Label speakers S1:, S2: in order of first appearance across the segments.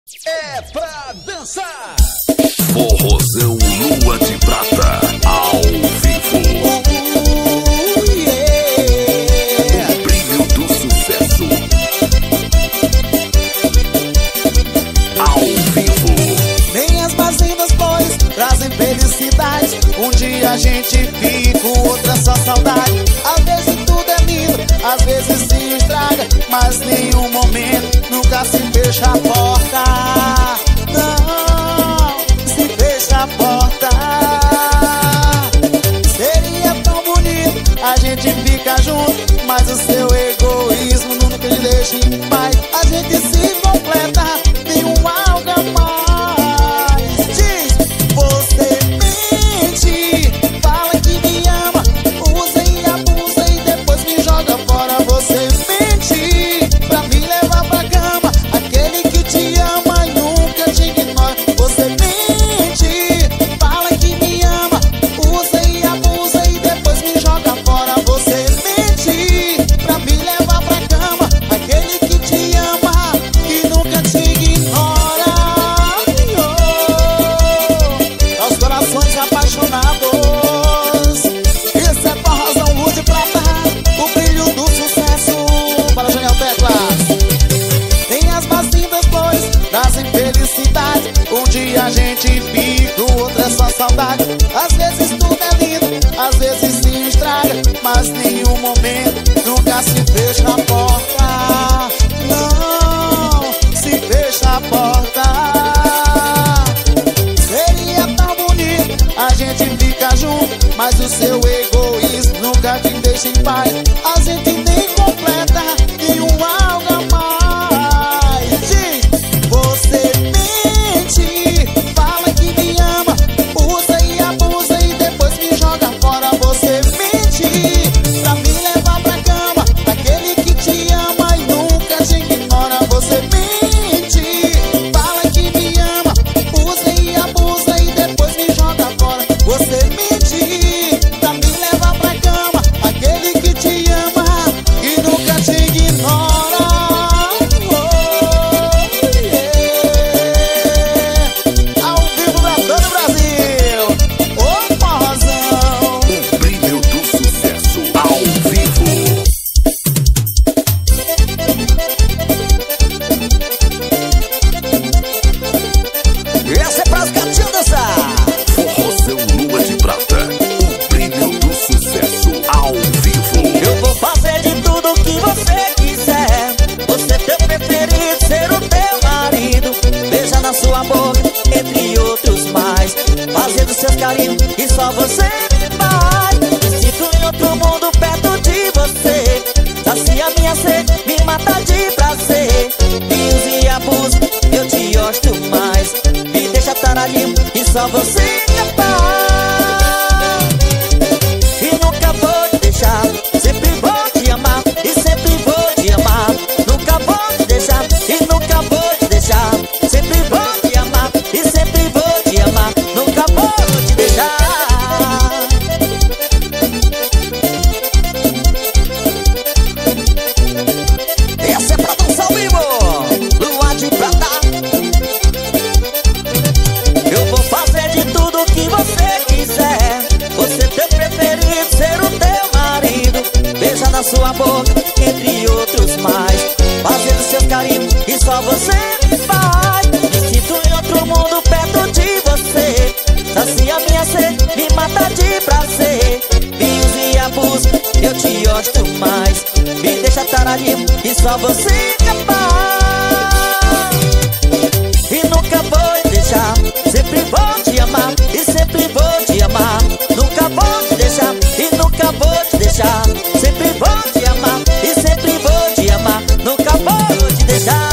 S1: É pra dançar.
S2: Forrozão Lua de Prata, ao vivo. O brilho do sucesso. Ao vivo.
S3: Nem as vazinas, pois, trazem felicidade. Um dia a gente fica, o outro é só saudade. Às vezes tudo é lindo, às vezes se estraga, mas nenhum momento nunca se fecha a porta. Não, se fecha a porta. Seria tão bonito a gente ficar junto, mas o seu egoísmo nunca te deixa em paz. A gente se completa, tem um algo a mais. Diz, você mente, fala que me ama, usa e abusa e depois me joga fora. Você mente pra me levar pra cama, aquele que te ama e nunca te ignora. Você mente, fala que me ama, usa e abusa e depois me joga fora. Você mente pra me levar pra cama, aquele que te ama e nunca te ignora. Aos corações apaixonados, isso é Forrozão Lua de Prata, o brilho do sucesso. Para Janiel Teclas. Tem as vacinas, pois, trazem felicidade. Um dia a gente fica, o outro é só saudade. Às vezes tudo é lindo, às vezes se estraga, mas nenhum momento nunca se fecha a porta. Não, se fecha a porta. Seria tão bonito a gente ficar junto, mas o seu egoísmo nunca te deixa em paz. A gente nem completa, tem um algo a mais. Diz, você mente, fala que me ama, usa e abusa e depois me joga fora. Você mente pra me levar pra cama, aquele que te ama e nunca te ignora. Você mente, fala que me ama, usa e abusa e depois me joga fora. Você mente pra me levar pra cama, aquele que te ama e nunca te ignora. Ao vivo pra todo o Brasil, ô Forrozão.
S2: O brilho do sucesso, ao vivo.
S1: Essa é pras gatinhas dançar.
S2: Forrozão Lua de Prata, o brilho do sucesso, ao vivo.
S4: Eu vou fazer de tudo que você quiser. Você teu preferido, ser o teu marido. Beija na sua boca, entre outros mais, fazendo seus carinhos e só você me faz. Me sinto em outro mundo perto de você. Sacia minha sede, me mata de prazer. Me use e abuso, eu te gosto mais. Me deixa taradinho e só você me faz. E nunca vou te deixar, sempre vou te amar e sempre vou te amar. Nunca vou te deixar e nunca vou te deixar. Sempre vou te amar e sempre vou te amar. Nunca vou te deixar.
S1: Essa é pra dançar ao vivo.
S4: Lua de Prata. Eu vou fazer de tudo que você quiser. Você teu preferido, ser o teu marido. Beija na sua boca, entre outros mais, fazendo seus carinhos e só você me faz. Me sinto em outro mundo perto de você. Sacia minha sede, me mata de prazer. Me use e abuso, eu te gosto mais. Me deixa taradinho e só você me faz. E nunca vou te deixar, sempre vou te amar e sempre vou te amar. Nunca vou te deixar e nunca vou te deixar. Sempre vou te amar e sempre vou te amar. Nunca vou te deixar.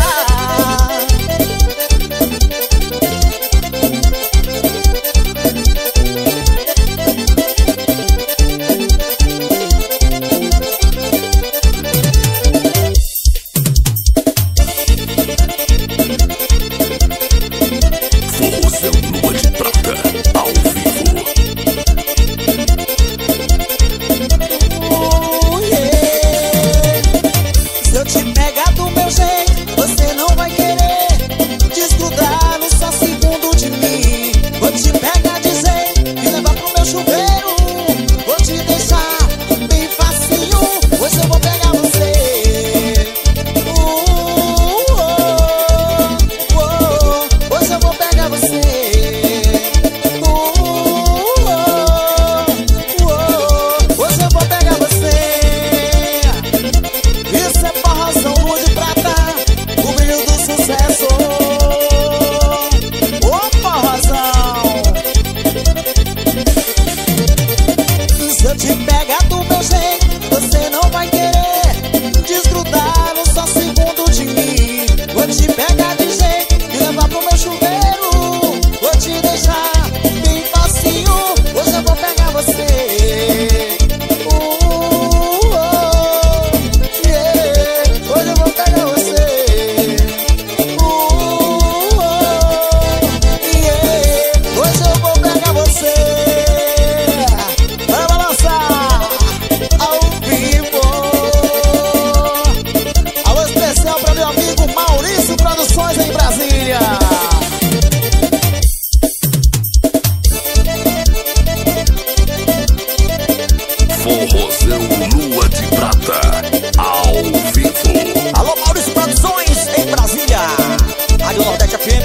S4: FM.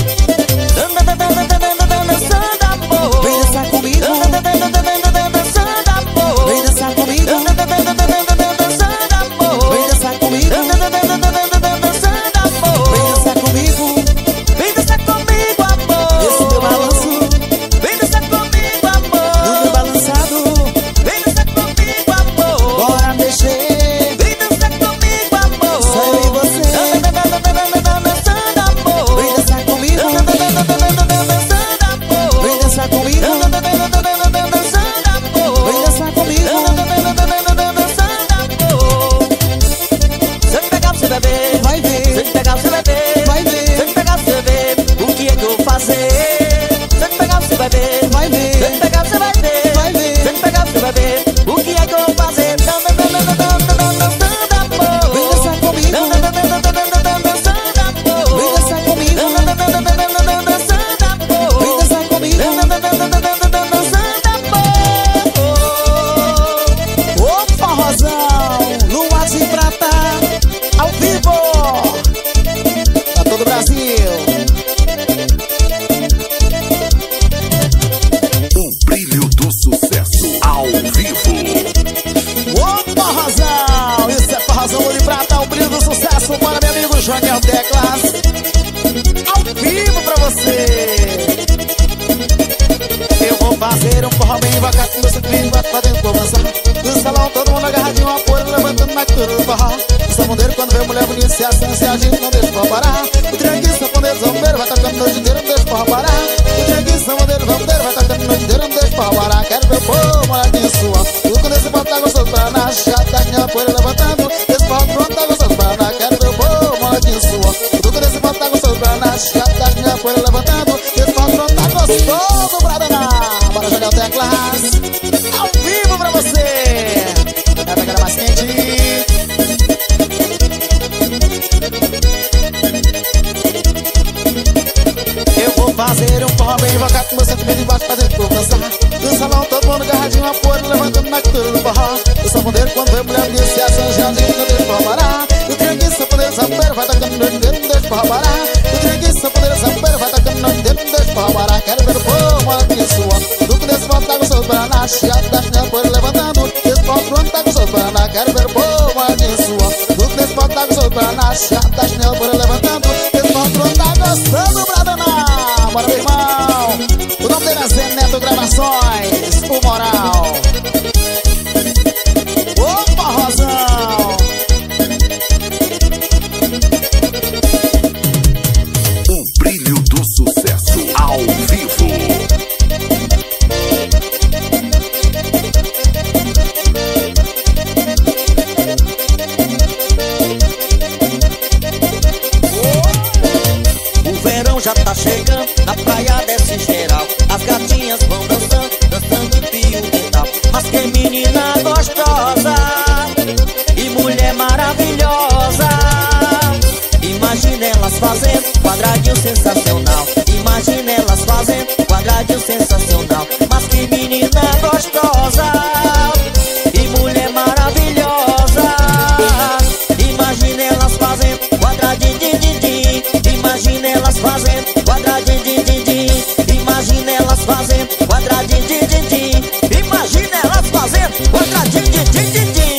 S4: Dançando amor.
S3: Vem dançar comigo.
S4: Dançando amor.
S3: Vem dançar comigo.
S4: Dançando amor.
S3: Vem dançar comigo.
S4: Dançando amor.
S3: Vem dançar comigo.
S4: Vem dançar comigo, amor.
S3: Esse meu balanço.
S4: Vem dançar comigo, amor.
S3: No meu balançado.
S4: Vem dançar comigo, amor.
S3: Bora mexer.
S4: Vem dançar comigo, amor.
S3: Só eu e você.
S4: Dançando amor.
S3: Vem dançar comigo.
S4: Dançando amor.
S3: Vem dançar comigo.
S4: Dançando amor.
S3: Vem dançar comigo.
S4: Se eu pegar você vai ver.
S3: Vai ver.
S4: Se eu pegar você vai ver.
S3: Vai ver.
S4: Se eu pegar você vai ver. O que é que eu vou fazer? Se eu pegar você vai ver.
S3: Vai ver.
S4: Se eu pegar você vai ver.
S3: Vai ver.
S4: Se eu pegar você vai ver. O que é que eu vou fazer? Dançando amor.
S3: Vem dançar comigo.
S4: Dançando amor.
S3: Vem dançar comigo.
S4: Dançando amor.
S3: Vem dançar comigo. Ô forrozão, lua de prata, ao vivo, pra todo o Brasil.
S2: O brilho do sucesso ao vivo.
S3: Ô forrozão, isso é forrozão, lua de prata, o brilho do sucesso. Para meu amigo Janiel Teclas, ao vivo pra você. Eu vou fazer um forró bem devagar, com meu filho vai fazendo conversar. No salão todo mundo agarradinho, a poeira levantando na cultura do forró. O sapondeiro quando vê mulher bonita se assanha, se agita, não deixa o forró parar. O trianguinho, sapondeiro, zambeiro, vai tocando noite inteira, não deixa o forró parar. O trianguinho, sapondeiro, zambeiro, vai tocando noite inteira, não deixa o forró parar. Quero ver o povo moradinho sua. Tudo quando esse forró tá gostoso pra na chata, a poeira levantando. Esse forró pronto tá gostoso pra na. Quero ver o povo moradinho sua. Tudo quando esse forró tá gostoso pra na chata, a poeira levantando. Esse forró pronto tá gostoso pra danar. Bora jogar o Teclas ao vivo pra você. Vai pegar mais quente. Eu vou fazer um forró bem invocado com meu sentimento embaixo, fazendo por dançar. No salão todo mundo agarradinho, a poeira levantando na cultura do forró. O sapondeiro quando vê mulher bonita se assanha, não deixa o forró parar. O trianguinho, sapondeiro, zambeiro, vai tocando noite inteira, não deixa o forró parar. O trianguinho, sapondeiro, zambeiro, vai tocando noite inteira, não deixa o forró parar. Quero ver o povo moradinho sua. Tudo desse forró tá gostoso pra na chiata, da chinela, poeira levantando. Esse forró pronto tá gostoso pra na. Quero ver o povo moradinho sua. Tudo desse forró tá gostoso pra na chiata, da chinela, poeira levantando. Esse forró pronto tá gostoso pra danar. Bora, meu irmão. O nome dele é Zé Neto Gravações, o Moral. Opa, Rosão.
S2: O brilho do sucesso ao vivo.
S4: O verão já tá chegando, na praia desce geral. As gatinhas vão dançando, dançando em fio dental. Mas que menina gostosa e mulher maravilhosa. Imagina elas fazendo quadradinho sensacional. Imagina elas fazendo quadradinho sensacional. Mas que menina gostosa e mulher maravilhosa. Imagina elas fazendo quadradinho din din din. Imagina elas fazendo quadradinho din din din. Imagina elas fazendo quadradinho din din din. Imagina elas fazendo quadradinho din din din din.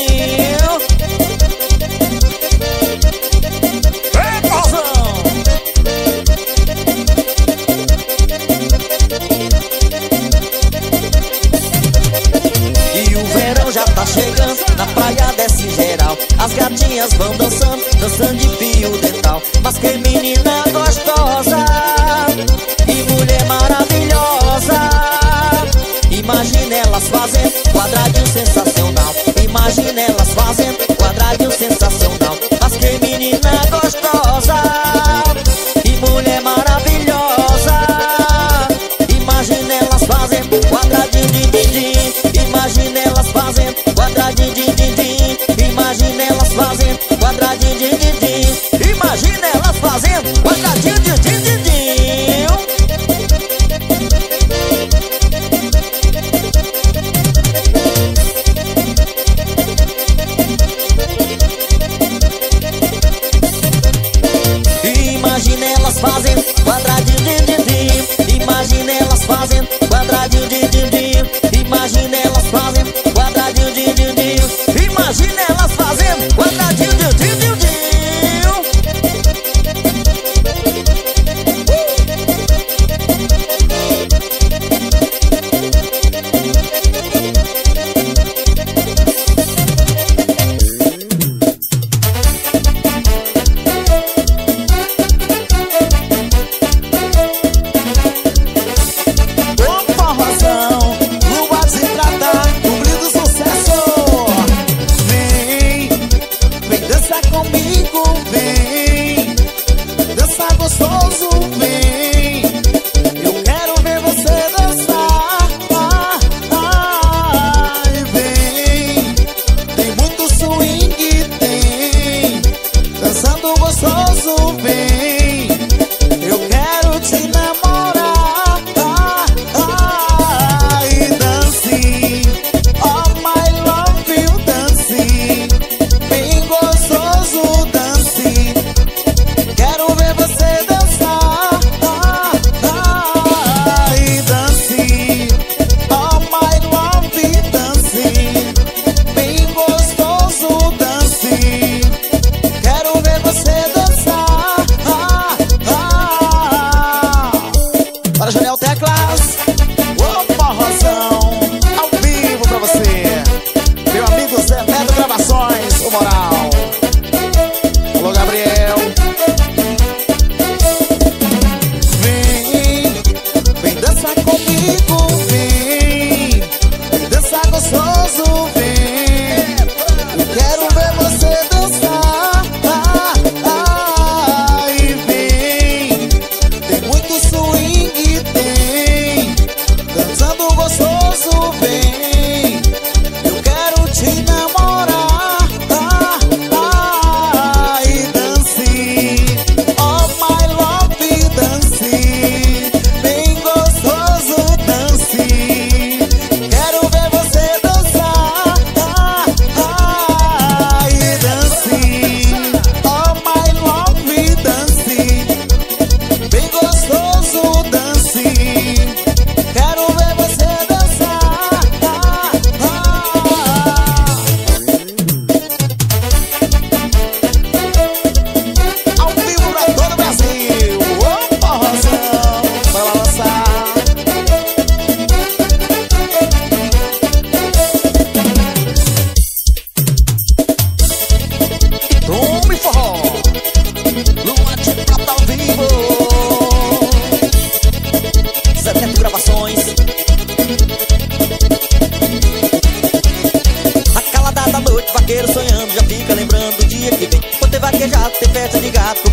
S4: E o verão já tá chegando, na praia desce geral. As gatinhas vão dançando, dançando de fio dental. Mas que menina gostosa e mulher maravilhosa. Imagina elas fazendo quadradinho sensacional. Imagina elas fazendo quadradinho sensacional. Mas que menina gostosa e mulher maravilhosa. Imagina elas fazendo quadradinho din din din. Imagina elas fazendo quadradinho din din din. Imagina elas fazendo quadradinho din din din. Imagina elas fazendo quadradinho din din din din.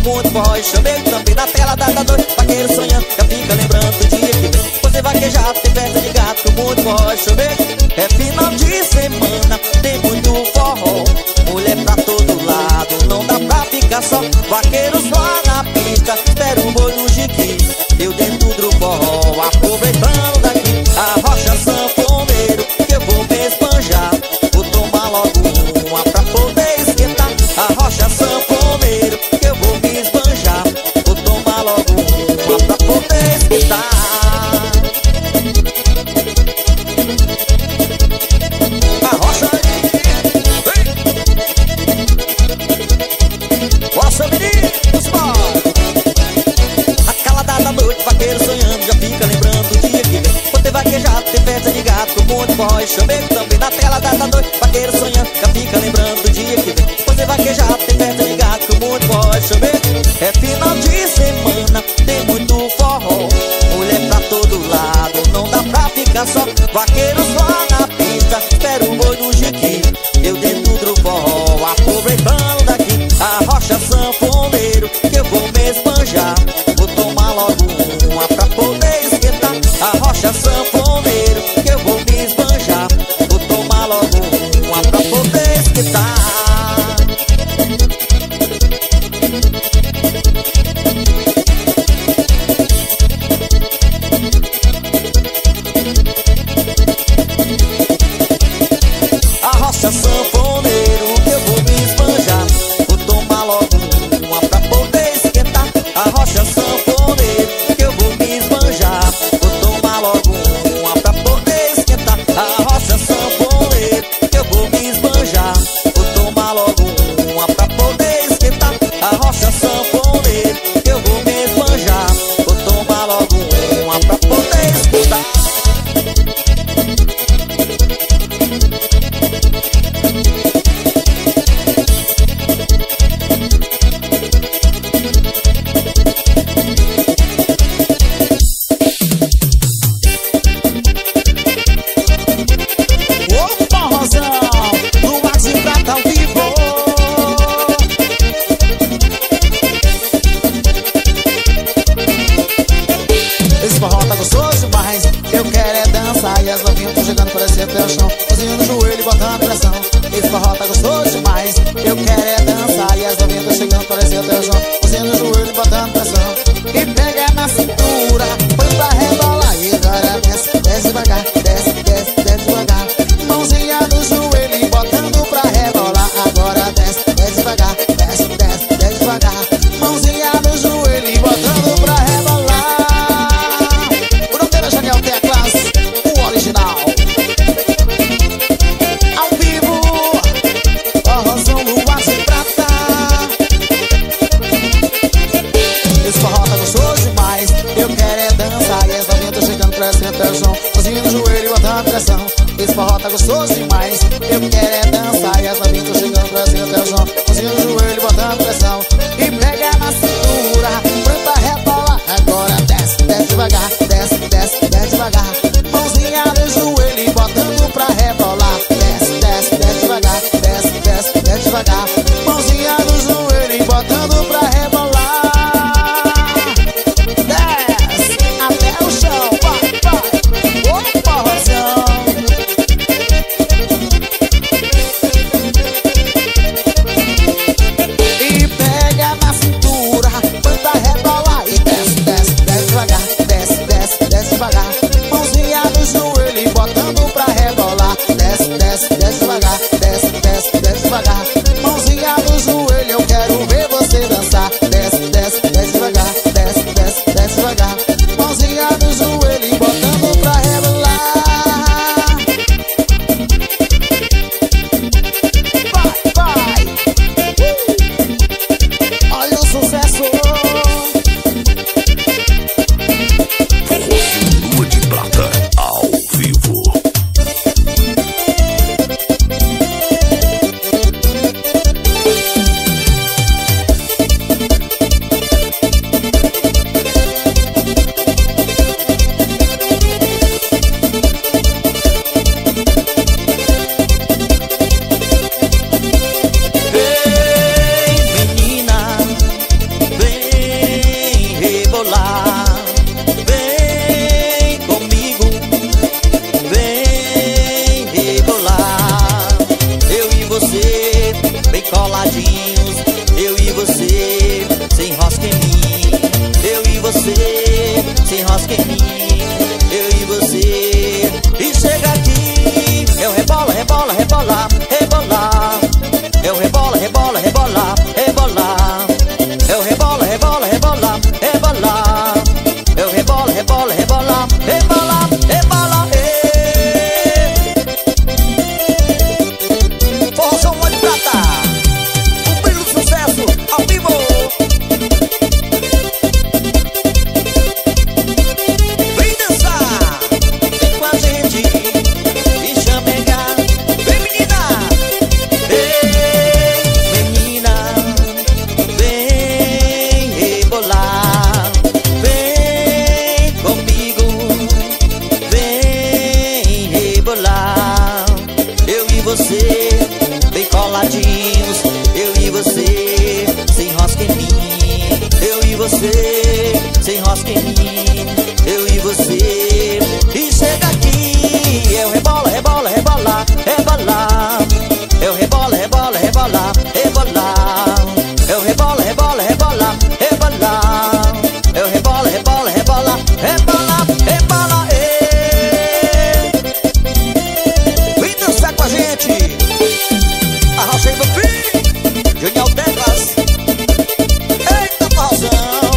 S4: muito forró e chamego também na tela da noite. Vaqueiro sonhando, já fica lembrando do dia que vem. Você vaquejar, tem festa de gato com muito forró e chamego. É final de semana, tem muito forró. Mulher pra todo lado, não dá pra ficar só. Vaqueiros lá na pista, espera o boi no jiqui. Eu dentro do forró, aproveitando daqui a rocha sanfoneiro, que eu vou me espanjar. Vou tomar logo uma pra poder esquentar. A rocha sanfoneiro, que eu vou me espanjar. Vou tomar logo uma pra poder esquentar. A rocha Nossa, meninos, bora! A calada da noite, vaqueiro sonhando, já fica lembrando do dia que vem. Vou ter vaquejado, ter festa de gato, com muito forró e chamego também na tela da noite. Vaqueiro sonhando, já fica lembrando do dia que vem. Vou ter vaquejado, ter festa de gato, com muito forró e chamego. É final de semana, tem muito forró. Mulher pra todo lado, não dá pra ficar só. Vaqueiros lá na pista, espera o boi no jiqui. Eu dentro do forró, aproveitando daqui a rocha sanfoneiro, que eu vou me espanjar. Vou tomar logo uma pra poder esquentar. A rocha sanfoneiro, que eu vou me espanjar. Vou tomar logo uma pra poder esquentar. A rocha sanfoneiro, que eu vou me espanjar. Vou tomar logo uma pra poder esquentar. A rocha sanfoneiro, que eu vou me espanjar. Vou tomar logo uma pra poder esquentar. A rocha sanfoneiro, que eu vou me espanjar. Vou tomar logo uma pra poder esquentar. A rocha sanfoneiro, que eu vou me espanjar. Vou tomar logo uma pra poder esquentar.
S3: Ô forrozão, no Max e Prata ao vivo. Esse forró tá gostoso demais, eu quero é dançar. E as novinhas tão chegando, parece até o chão, cozinho no joelho e botando pressão. Esse forró tá gostoso demais, eu quero é dançar. E as novinhas tão chegando, parece até o chão, cozinho no joelho e botando pressão. E pega na cintura, põe pra rebolar. E agora desce, desce devagar, desce, desce, desce devagar. Mãozinha no joelho e botando pra rebolar. Agora desce, desce devagar, desce, desce, desce devagar. Mãozinha no joelho e botando pra rebolar. O nome dele é Janiel Teclas, o original. Ao vivo, forrozão no Max e Prata. Esse forró tá gostoso demais, eu quero é dançar. E as novinhas tão chegando, parece até o chão, cozinho no joelho e botando pressão. Esse forró tá gostoso demais, eu quero é dançar. E as novinhas tão chegando, parece até o chão, cozinho no joelho e botando pressão. E pega na cintura, põe pra rebolar. Agora desce, desce devagar, desce, desce, desce devagar. Mãozinha no joelho e botando pra rebolar. Desce, desce, desce devagar, desce, desce, desce devagar. Mãozinha no joelho e botando pra rebolar. Desce até o chão, vai, vai. Ô forrozão.
S4: se enrosca em mim, eu e você. E chega aqui, eu rebola, rebola, rebola, rebola. Eu rebola, rebola, rebola, rebola. Eu rebola, rebola, rebola, rebola. Eu rebola, rebola, rebola, rebola, rebola. Forrozão Mó de Prata, o brilho do sucesso, ao vivo. Vem dançar, vem com a gente, me chamegar. Vem menina, vem rebolar. Vem comigo, vem rebolar. Eu e você, bem coladinhos, eu e você, se enrosca em mim. Eu e você, se enrosca em mim. Eu e você, e chega aqui, eu rebola, rebola, rebola, rebola. Eu rebola, rebola, rebola, rebola. Eu rebola, rebola, rebola, rebola. Eu rebola, rebola, rebola, rebola, rebola. Vem dançar com a gente. Arrocha aí, meu filho. Junior Teclas. Eita, forrozão.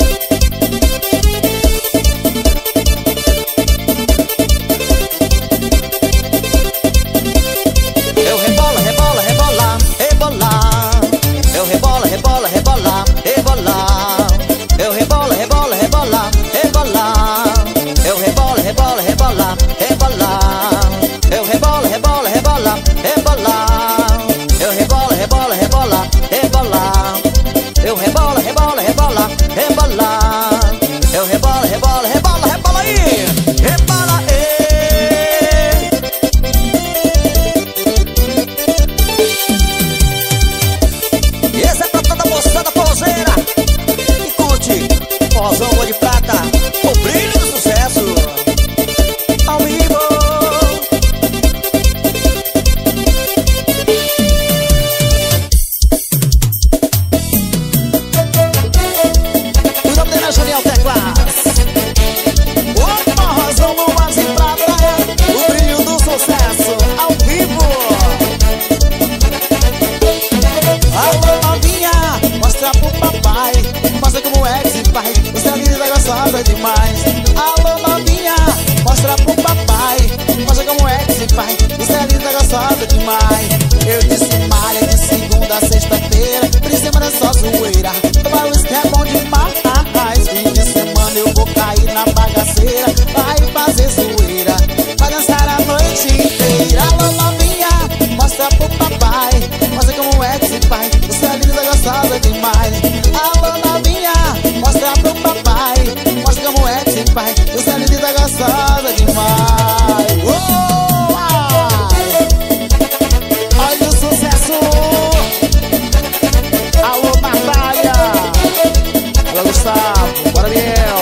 S4: Eu rebola, rebola, rebola, rebola. Eu rebola, rebola, rebola, rebola. Eu rebola, rebola, rebola, rebola. Eu rebola, rebola, rebola, rebola. Eu rebola, rebola, rebola, rebola. Eu rebola, rebola, rebola, rebola. Eu rebola, rebola, rebola, rebola. Eu rebola, rebola, rebola, rebola aí. Rebola aí. E esse é pra toda moçada forrozeira que curte Forrozão Mó de Prata, o brilho do sucesso, ao vivo.
S3: O nome dele é Junior Teclas. O Forrozão Mó de Prata, o brilho do sucesso, ao vivo. Alô novinha, mostra pro papai, mostra como é que se faz. Você é linda, gostosa demais. Alô novinha, mostra pro papai, mostra como é que se faz. Você é linda, gostosa demais. Eu disse malha de segunda a sexta-feira, fim de semana é só zoeira. Tomar uísque é bom demais. Fim de semana eu vou cair na bagaceira, vai fazer zoeira, vai dançar a noite inteira. Alô novinha, mostra pro papai, mostra como é que se faz. Você é linda, gostosa demais. Alô novinha, mostra pro papai, mostra como é que se faz. Você é linda, gostosa demais. Olha o sucesso. Alô Natália, alô Gustavo, bora Biel.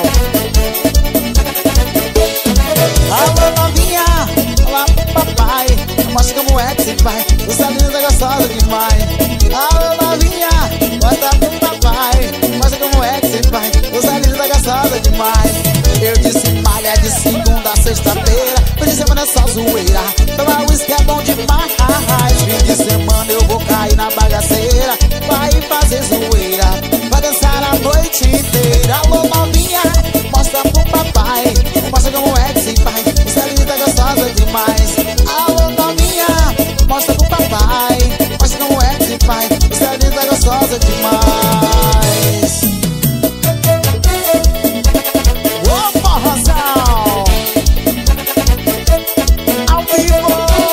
S3: Alô novinha, olá pro papai, mostra como é que se faz. Você é linda, gostosa demais. Alô novinha, mostra pro papai, mostra como é que se faz. Você é linda, gostosa demais. Eu disse malha de segunda a sexta-feira, fim de semana é só zoeira. Tomar uísque é bom demais. Fim de semana eu vou cair na bagaceira, vai fazer zoeira, vai dançar a noite inteira. Alô novinha, mostra pro papai, mostra como é que se faz. Você é linda, gostosa demais. Alô novinha, mostra pro papai, mostra como é que se faz. Você é linda, gostosa demais. Ô forrozão, ao vivo.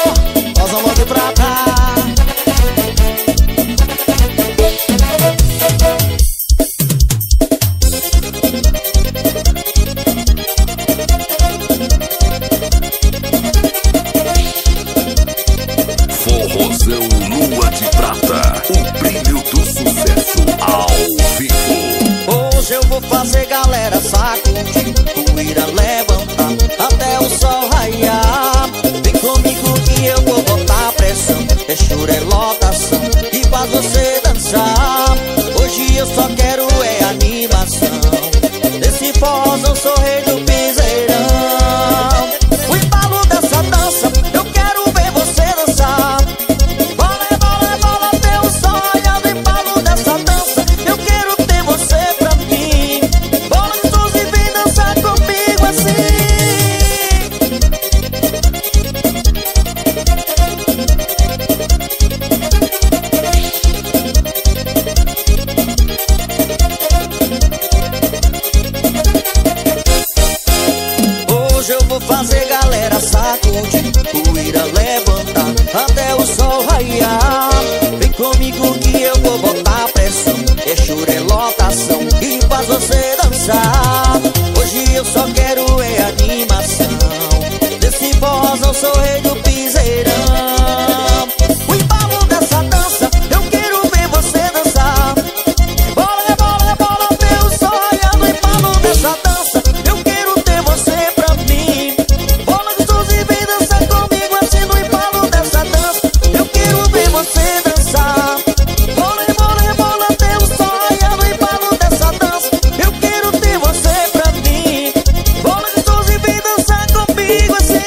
S4: Hoje eu vou fazer galera sacudir, poeira levantar até o sol raiar. Vem comigo que eu vou botar pressão, é choro, é lotação e faz você dançar. Hoje eu só quero é animação, desse forrozão sou rei do piseirão. O embalo dessa dança, eu quero ver você dançar. Bola, bola, bola, meu sonho no embalo dessa dança, eu quero ter você pra mim. Bola gostoso e vem dançar comigo assim no embalo dessa dança, eu quero ver você dançar. Bola, bola, bola, meu sonho no embalo dessa dança, eu quero ter você pra mim. Bola gostoso e vem dançar comigo assim.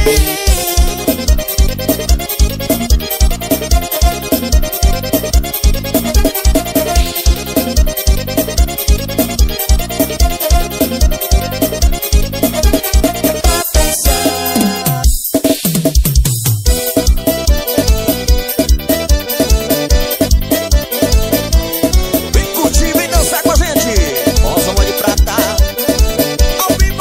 S1: Vem curtir, vem dançar com a gente.
S4: Rosa Mãe de Prata,
S1: Ao vivo.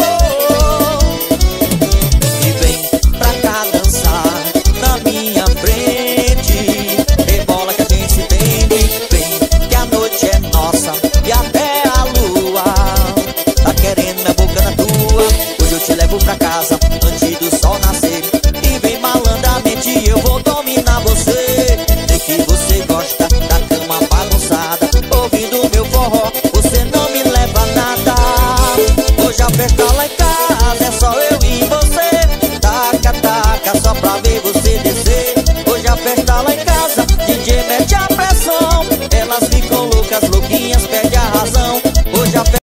S4: e vem pra cá dançar na minha frente. Rebola que a gente se entende, vem que a noite é nossa e até a lua tá querendo minha boca na tua. Hoje eu te levo pra